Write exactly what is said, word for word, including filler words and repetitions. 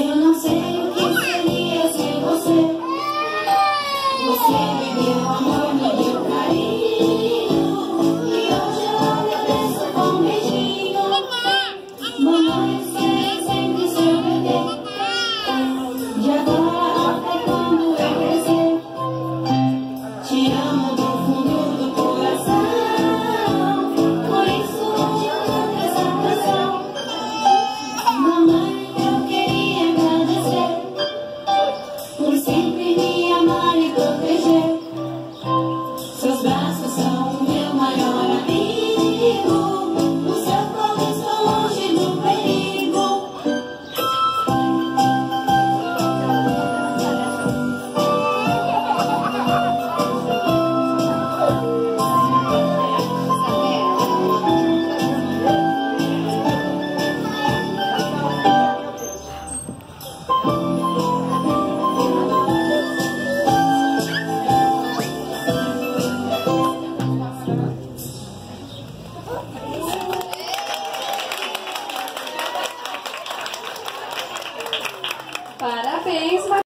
Eu não sei o que seria sem você. Você me deu amor, me deu carinho, e hoje eu agradeço com um beijinho. Mamãe, serei sempre seu bebê, de agora até quando eu crescer. Te amo do fundo do coração, por isso hoje eu canto essa canção. Mamãe, eu queria agradecer por sempre me amar e proteger. Seus braços são o meu maior amigo, no seu colo estou longe do perigo. Parabéns,